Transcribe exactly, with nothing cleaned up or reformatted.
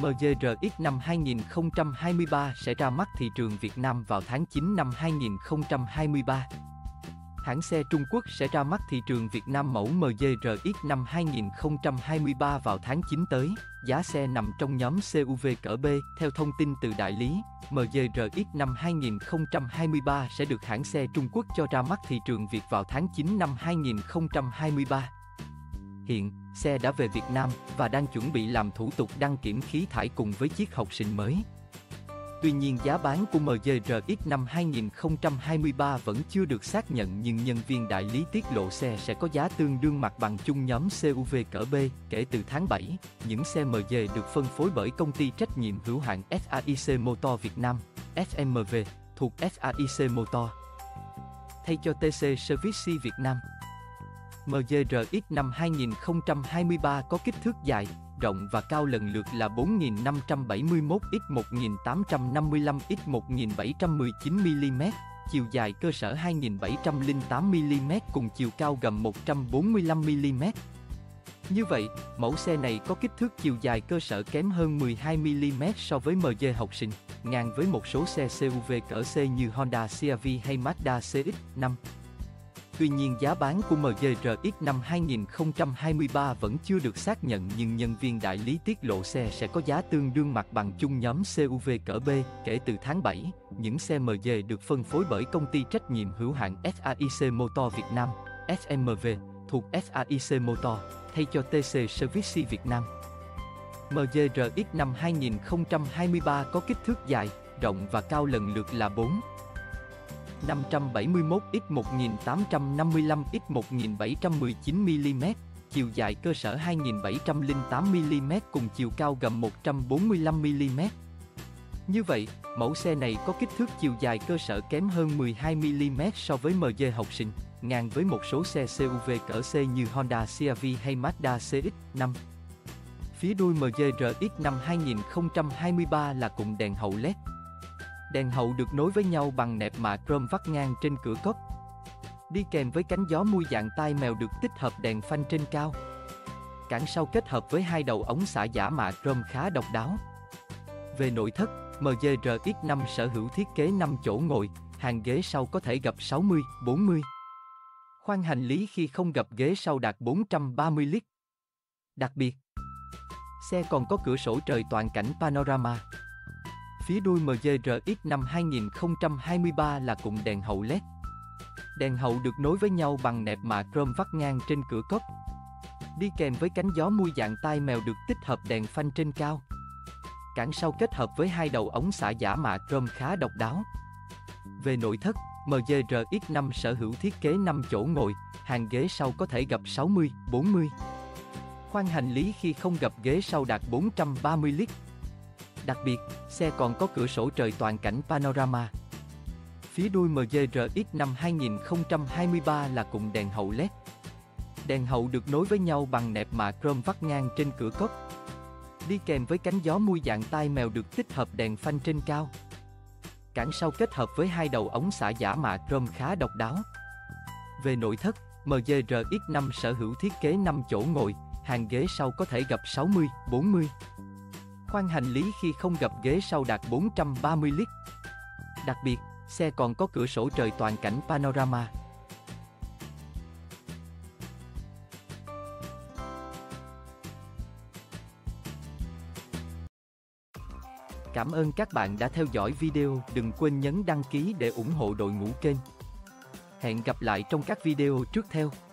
em giê rờ ích năm hai nghìn không trăm hai mươi ba sẽ ra mắt thị trường Việt Nam vào tháng chín năm hai nghìn không trăm hai mươi ba. Hãng xe Trung Quốc sẽ ra mắt thị trường Việt Nam mẫu em giê rờ ích năm hai nghìn không trăm hai mươi ba vào tháng chín tới. Giá xe nằm trong nhóm xê u vê cỡ B. Theo thông tin từ đại lý, em giê rờ ích năm hai nghìn không trăm hai mươi ba sẽ được hãng xe Trung Quốc cho ra mắt thị trường Việt vào tháng chín năm hai nghìn không trăm hai mươi ba. Hiện, xe đã về Việt Nam và đang chuẩn bị làm thủ tục đăng kiểm khí thải cùng với chiếc học sinh mới. Tuy nhiên giá bán của em giê rờ ích năm hai nghìn không trăm hai mươi ba vẫn chưa được xác nhận, nhưng nhân viên đại lý tiết lộ xe sẽ có giá tương đương mặt bằng chung nhóm xê u vê cỡ B. Kể từ tháng bảy, những xe em giê được phân phối bởi công ty trách nhiệm hữu hạn ét a i xê Motor Việt Nam, ét em vê, thuộc ét a i xê Motor, thay cho tê xê Service Việt Nam. em giê rờ ích năm hai nghìn không trăm hai mươi ba có kích thước dài, rộng và cao lần lượt là bốn nghìn năm trăm bảy mươi mốt nhân một nghìn tám trăm năm mươi lăm nhân một nghìn bảy trăm mười chín mi-li-mét, chiều dài cơ sở hai nghìn bảy trăm lẻ tám mi-li-mét cùng chiều cao gầm một trăm bốn mươi lăm mi-li-mét. Như vậy, mẫu xe này có kích thước chiều dài cơ sở kém hơn mười hai mi-li-mét so với em giê học sinh, ngang với một số xe xê u vê cỡ C như Honda xê rờ vê hay Mazda xê ích năm. Tuy nhiên giá bán của em giê rờ ích năm hai nghìn không trăm hai mươi ba vẫn chưa được xác nhận, nhưng nhân viên đại lý tiết lộ xe sẽ có giá tương đương mặt bằng chung nhóm xê u vê cỡ B. Kể từ tháng bảy, những xe em giê được phân phối bởi công ty trách nhiệm hữu hạn ét a i xê Motor Việt Nam, ét em vê, thuộc ét a i xê Motor, thay cho tê xê Service Việt Nam. em giê rờ ích năm hai nghìn không trăm hai mươi ba có kích thước dài, rộng và cao lần lượt là bốn nghìn năm trăm bảy mươi mốt nhân một nghìn tám trăm năm mươi lăm nhân một nghìn bảy trăm mười chín mi-li-mét, chiều dài cơ sở hai nghìn bảy trăm lẻ tám mi-li-mét cùng chiều cao gầm một trăm bốn mươi lăm mi-li-mét. Như vậy, mẫu xe này có kích thước chiều dài cơ sở kém hơn mười hai mi-li-mét so với em giê học sinh, ngang với một số xe xê u vê cỡ C như Honda xê rờ vê hay Mazda xê ích năm. Phía đuôi em giê rờ ích năm hai nghìn không trăm hai mươi ba là cụm đèn hậu led. Đèn hậu được nối với nhau bằng nẹp mạ chrome vắt ngang trên cửa cốp. Đi kèm với cánh gió mui dạng tai mèo được tích hợp đèn phanh trên cao. Cản sau kết hợp với hai đầu ống xả giả mạ chrome khá độc đáo. Về nội thất, em giê rờ ích năm sở hữu thiết kế năm chỗ ngồi, hàng ghế sau có thể gập sáu mươi, bốn mươi. Khoang hành lý khi không gập ghế sau đạt bốn trăm ba mươi lít. Đặc biệt, xe còn có cửa sổ trời toàn cảnh panorama. Phía đuôi em giê rờ ích năm hai nghìn không trăm hai mươi ba là cụm đèn hậu led. Đèn hậu được nối với nhau bằng nẹp mạ chrome vắt ngang trên cửa cốp. Đi kèm với cánh gió mui dạng tai mèo được tích hợp đèn phanh trên cao. Cản sau kết hợp với hai đầu ống xả giả mạ chrome khá độc đáo. Về nội thất, em giê rờ ích năm sở hữu thiết kế năm chỗ ngồi, hàng ghế sau có thể gập sáu mươi, bốn mươi. Khoang hành lý khi không gập ghế sau đạt bốn trăm ba mươi lít. Đặc biệt, xe còn có cửa sổ trời toàn cảnh panorama. Phía đuôi em giê rờ ích năm hai nghìn không trăm hai mươi ba là cụm đèn hậu led. Đèn hậu được nối với nhau bằng nẹp mạ chrome vắt ngang trên cửa cốp. Đi kèm với cánh gió mui dạng tai mèo được tích hợp đèn phanh trên cao. Cản sau kết hợp với hai đầu ống xả giả mạ chrome khá độc đáo. Về nội thất, em giê rờ ích năm sở hữu thiết kế năm chỗ ngồi, hàng ghế sau có thể gập sáu mươi, bốn mươi. Khoang hành lý khi không gập ghế sau đạt bốn trăm ba mươi lít. Đặc biệt, xe còn có cửa sổ trời toàn cảnh panorama. Cảm ơn các bạn đã theo dõi video, đừng quên nhấn đăng ký để ủng hộ đội ngũ kênh. Hẹn gặp lại trong các video tiếp theo.